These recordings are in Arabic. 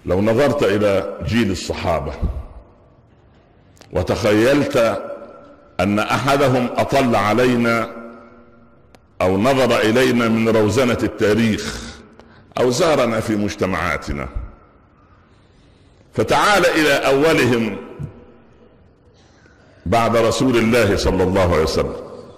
لو نظرت إلى جيل الصحابة وتخيلت أن أحدهم أطل علينا أو نظر إلينا من روزنة التاريخ أو زارنا في مجتمعاتنا، فتعال إلى أولهم بعد رسول الله صلى الله عليه وسلم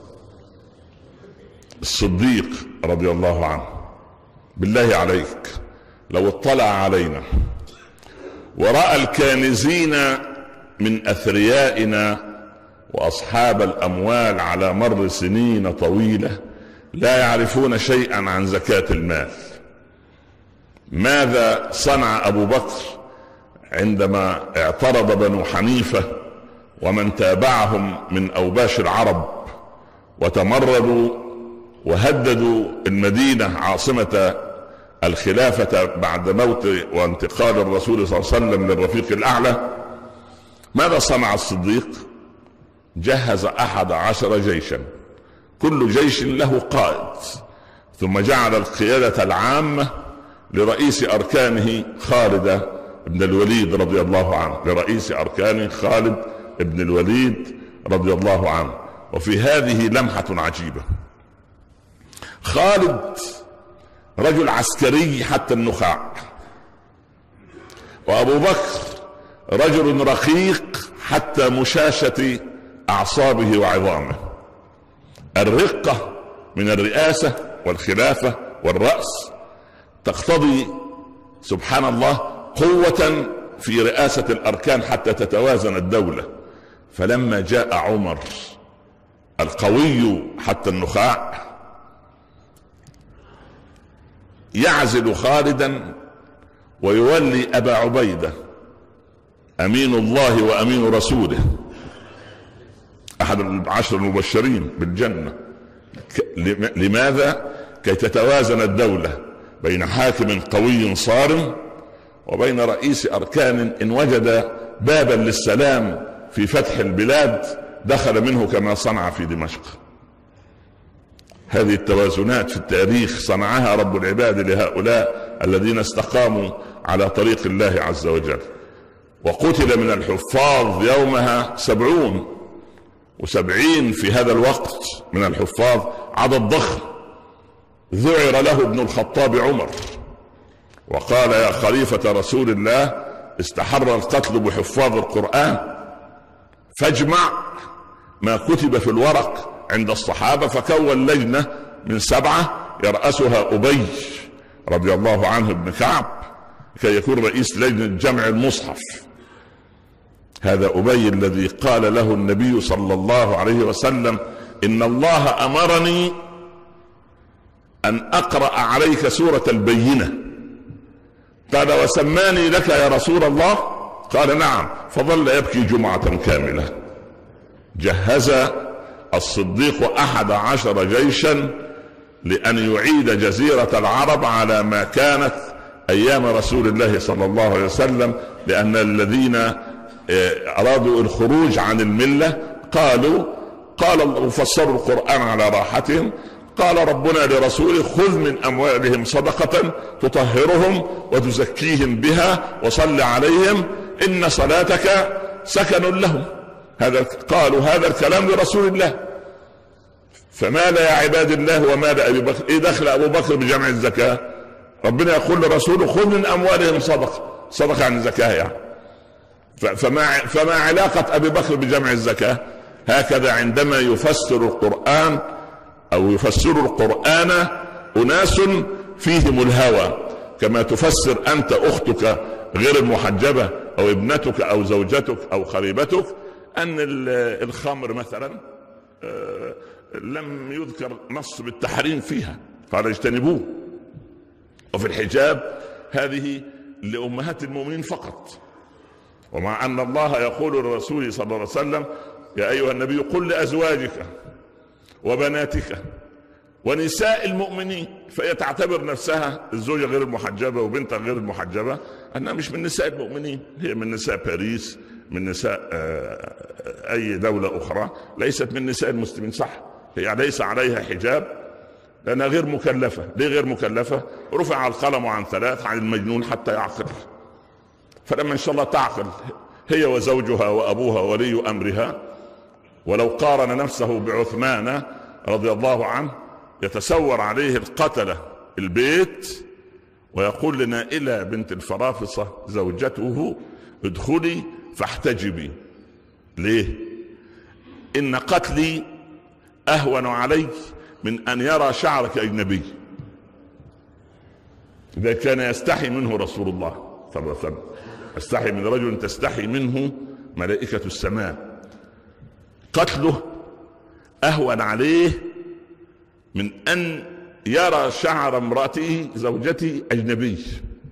الصديق رضي الله عنه. بالله عليك لو اطلع علينا ورأى الكانزين من أثريائنا وأصحاب الأموال على مر سنين طويلة لا يعرفون شيئا عن زكاة المال، ماذا صنع أبو بكر عندما اعترض بنو حنيفة ومن تابعهم من أوباش العرب وتمردوا وهددوا المدينة عاصمة الخلافة بعد موت وانتقال الرسول صلى الله عليه وسلم للرفيق الأعلى؟ ماذا صنع الصديق؟ جهز 11 جيشا، كل جيش له قائد، ثم جعل القيادة العامة لرئيس أركانه خالد بن الوليد رضي الله عنه، لرئيس أركانه خالد بن الوليد رضي الله عنه. وفي هذه لمحة عجيبة، خالد رجل عسكري حتى النخاع، وأبو بكر رجل رقيق حتى مشاشة أعصابه وعظامه. الرقة من الرئاسة والخلافة والرأس تقتضي سبحان الله قوة في رئاسة الأركان حتى تتوازن الدولة. فلما جاء عمر القوي حتى النخاع يعزل خالدا ويولي أبا عبيدة أمين الله وأمين رسوله، أحد العشر المبشرين بالجنة. لماذا؟ كي تتوازن الدولة بين حاكم قوي صارم وبين رئيس أركان إن وجد بابا للسلام في فتح البلاد دخل منه كما صنع في دمشق. هذه التوازنات في التاريخ صنعها رب العباد لهؤلاء الذين استقاموا على طريق الله عز وجل. وقتل من الحفاظ يومها 70، و70 في هذا الوقت من الحفاظ عدد ضخم. ذعر له ابن الخطاب عمر وقال: يا خليفة رسول الله، استحر القتل بحفاظ القرآن، فاجمع ما كتب في الورق عند الصحابة. فكون لجنة من 7 يرأسها أبي رضي الله عنه بن كعب كي يكون رئيس لجنة جمع المصحف. هذا أبي الذي قال له النبي صلى الله عليه وسلم: إن الله أمرني أن أقرأ عليك سورة البينة. قال: وسماني لك يا رسول الله؟ قال: نعم. فظل يبكي جمعة كاملة. جهز الصديق 11 جيشا لأن يعيد جزيرة العرب على ما كانت أيام رسول الله صلى الله عليه وسلم، لأن الذين أرادوا الخروج عن الملة قال فسروا القرآن على راحتهم. قال ربنا لرسوله: خذ من أموالهم صدقة تطهرهم وتزكيهم بها وصل عليهم إن صلاتك سكن لهم. قالوا هذا الكلام لرسول الله. فماذا يا عباد الله وماذا أبي بكر؟ إيه دخل أبو بكر بجمع الزكاة؟ ربنا يقول لرسوله: خذ من أموالهم صدقة عن الزكاة يعني. فما علاقة أبي بكر بجمع الزكاة؟ هكذا عندما يفسر القرآن أو يفسر القرآن أناس فيهم الهوى، كما تفسر أنت أختك غير المحجبة أو ابنتك أو زوجتك أو قريبتك أن الخمر مثلا لم يذكر نص بالتحريم فيها، قال اجتنبوه. وفي الحجاب هذه لأمهات المؤمنين فقط، ومع أن الله يقول للرسول صلى الله عليه وسلم: يا أيها النبي قل لأزواجك وبناتك ونساء المؤمنين. فهي تعتبر نفسها الزوجة غير المحجبة وبنتها غير المحجبة أنها مش من نساء المؤمنين، هي من نساء باريس، من نساء أي دولة أخرى، ليست من نساء المسلمين. صح، هي ليس عليها حجاب لأنها غير مكلفة. ليه غير مكلفة؟ رفع القلم عن 3: عن المجنون حتى يعقل. فلما إن شاء الله تعقل هي وزوجها وأبوها ولي أمرها، ولو قارن نفسه بعثمان رضي الله عنه يتسور عليه القتلة البيت ويقول لنائلة بنت الفرافصة زوجته ادخلي فاحتجبي. ليه؟ إن قتلي أهون علي من أن يرى شعرك أجنبي. إذا كان يستحي منه رسول الله صلى الله عليه وسلم، يستحي من رجل تستحي منه ملائكة السماء، قتله أهون عليه من أن يرى شعر امرأته زوجته أجنبي.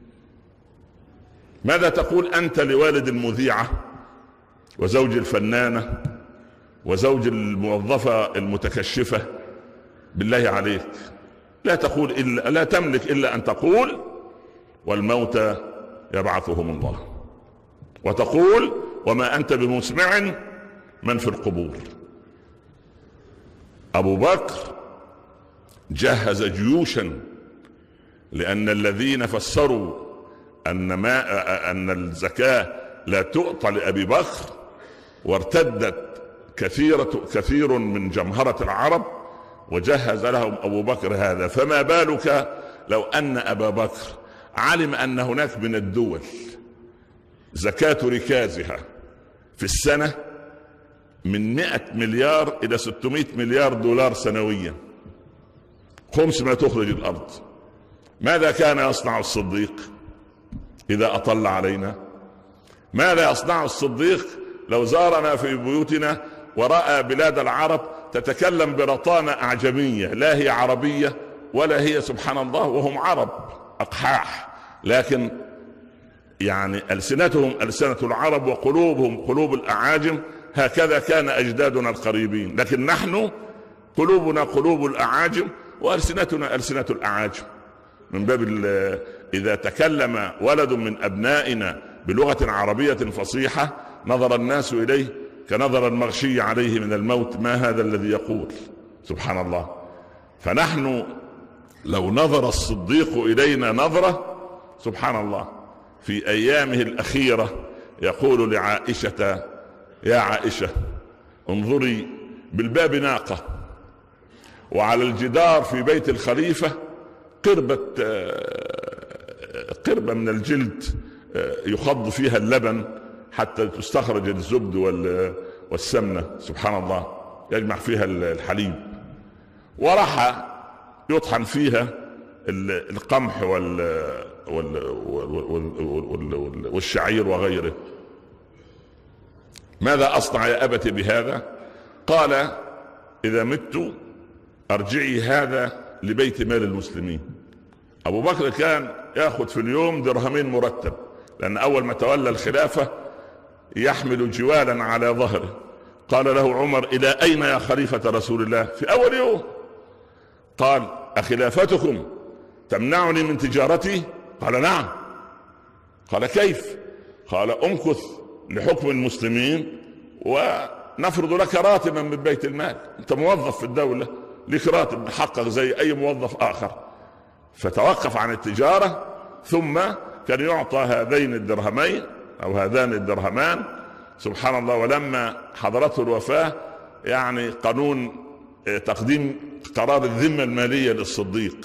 ماذا تقول أنت لوالد المذيعة وزوج الفنانة وزوج الموظفة المتكشفة؟ بالله عليك لا تملك إلا أن تقول والموتى يبعثهم الله، وتقول وما أنت بمسمع من في القبور. أبو بكر جهز جيوشا، لأن الذين فسروا أن الزكاة لا تعطى لأبي بكر وارتدت كثير من جمهرة العرب وجهز لهم أبو بكر هذا. فما بالك لو أن أبا بكر علم أن هناك من الدول زكاة ركازها في السنة من 100 مليار إلى 600 مليار دولار سنويا، خمس ما تخرج الأرض. ماذا كان يصنع الصديق إذا أطل علينا؟ ماذا يصنع الصديق لو زارنا في بيوتنا ورأى بلاد العرب تتكلم برطانة أعجمية لا هي عربية ولا هي سبحان الله، وهم عرب أقحاح، لكن يعني ألسنتهم ألسنة العرب وقلوبهم قلوب الأعاجم. هكذا كان أجدادنا القريبين، لكن نحن قلوبنا قلوب الأعاجم وألسنتنا ألسنة الأعاجم. من باب إذا تكلم ولد من أبنائنا بلغة عربية فصيحة نظر الناس إليه كنظر المغشي عليه من الموت، ما هذا الذي يقول؟ سبحان الله. فنحن لو نظر الصديق إلينا نظرة سبحان الله في أيامه الأخيرة يقول لعائشة يا عائشة انظري بالباب ناقة وعلى الجدار في بيت الخليفة قربة من الجلد يخض فيها اللبن حتى تستخرج الزبد والسمنة سبحان الله، يجمع فيها الحليب، ورحى يطحن فيها القمح والشعير وغيره. ماذا أصنع يا أبت بهذا؟ قال إذا مت أرجعي هذا لبيت مال المسلمين. أبو بكر كان يأخذ في اليوم درهمين مرتب، لأن أول ما تولى الخلافة يحمل جوالا على ظهره. قال له عمر إلى أين يا خليفة رسول الله في أول يوم؟ قال أخلافتكم تمنعني من تجارتي؟ قال نعم. قال كيف؟ قال أمكث لحكم المسلمين ونفرض لك راتبا من بيت المال، أنت موظف في الدولة لك راتب محقق زي أي موظف آخر. فتوقف عن التجارة، ثم كان يعطى هذين الدرهمين أو هذان الدرهمان سبحان الله. ولما حضرته الوفاة يعني قانون تقديم قرار الذمة المالية للصديق،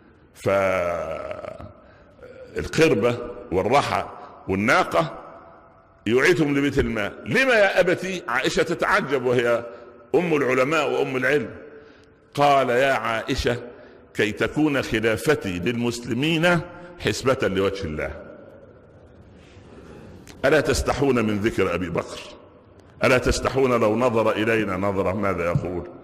فالقربة والرحى والناقة يعيدهم لبيت المال. لما يا أبتي؟ عائشة تتعجب وهي أم العلماء وأم العلم. قال يا عائشة كي تكون خلافتي للمسلمين حسبة لوجه الله. ألا تستحون من ذكر أبي بكر؟ ألا تستحون لو نظر إلينا نظرة ماذا يقول؟